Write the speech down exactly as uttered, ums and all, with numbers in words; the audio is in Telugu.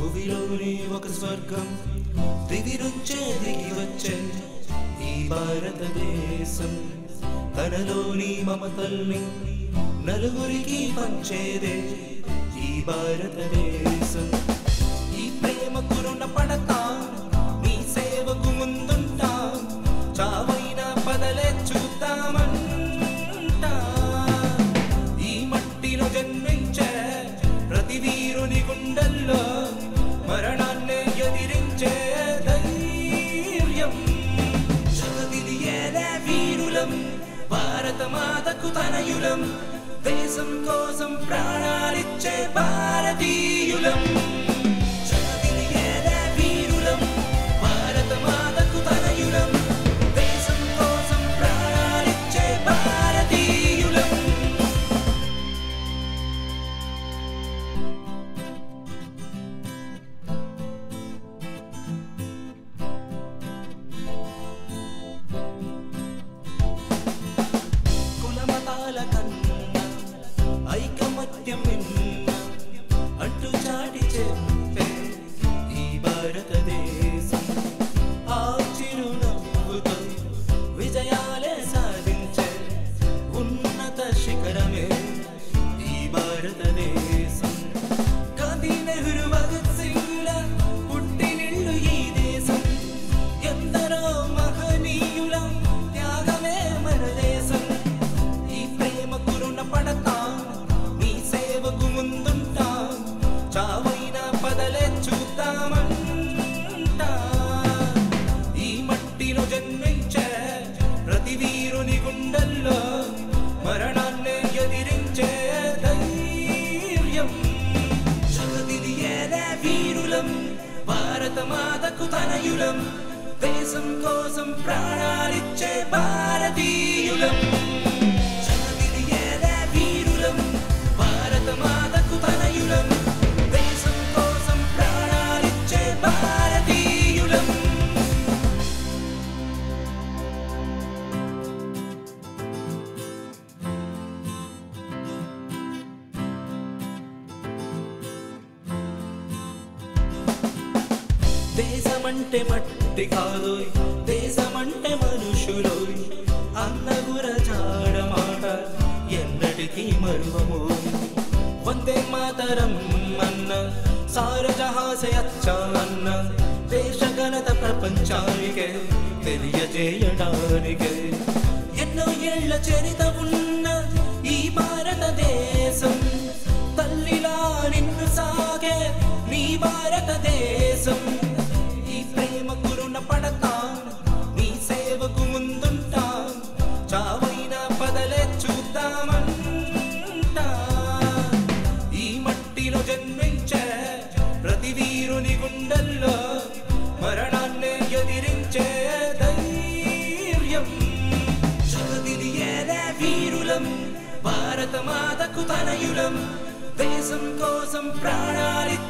భూమిలోని ఒక స్వర్గం దివి నుంచే దిగి వచ్చే ఈ భారతదేశం తనలోని మమతల్ని నలుగురికి పంచేదే ఈ భారతదేశం. ఈ ప్రేమకు రుణ పడతా నీ సేవకు ముందుంటా చావైనా పదలే చూద్దామంటా. ఈ మట్టిలో జన్మించే ప్రతి వీరుని గుండెల్లో మరణాన్ని ఎదిరించే ధైర్యం. జగతిని ఏలే వీరులం భారత మాతకు తనయులం దేశం కోసం ప్రాణాలిచ్చే భారతీయులం. జగతిని ఏలే వీరులం భారత మాతకు తనయులం దేశం కోసం ప్రాణాలిచ్చే భారతీయులం. కులమతాల కన్నా ఐకమత్యం నిన్న అంటూ చాటి చెప్పే ఈ భారతదేశం. ఆ చిరునవ్వుతో విజయాలే సాధించే ఉన్నత శిఖరమే ఈ భారతదేశం. గాంధీ నెహ్రూ భగత్ సింగ్ల పుట్టినిల్లు ఈ దేశం. ఎందరో మహనీయుల త్యాగమే మన దేశం. ఈ ప్రేమకు రుణ పడతా నీ సేవకు ముందుంటా చావైనా పదలే చూద్దామంటా. ఈ మట్టిలో జన్మించే ప్రతి వీరుని గుండెల్లో మరణాన్ని ఎదిరించే ధైర్యం. జగతిని ఏలే వీరులం భారత మాతకు తనయులం దేశం కోసం ప్రాణాలిచ్చే భారతీయులం. జగతిని ఏలే వీరులం భారత మాతకు తనయులం దేశం కోసం ప్రాణాలిచ్చే భారతీయులం. దేశమంటే మట్టి కాదోయ్ దేశమంటే మనుషులోయ్ అన్నగుర జాడ మాట ఎన్నటికీ మరువమో. వందే మాతరం అన్న సార జహాసే అచ్చా అన్న దేశ ఘనత ప్రపంచానికే తెలియజేయడానికే. ఎన్నో ఏళ్ల చరిత ఉన్న ఈ భారతదేశం తల్లిలా నిన్ను సాగే నీ భారతదేశం. ఈ ప్రేమకు రుణ పడతా నీ సేవకు ముందుంటా చావైనా పదలే చూద్దామంటా. ఈ మట్టిలో జన్మించే ప్రతి వీరుని గుండెల్లో మరణాన్ని ఎదిరించే ధైర్యం. జగతిని ఏలే వీరులం భారత మాతకు తనయులం దేశం కోసం ప్రాణాలి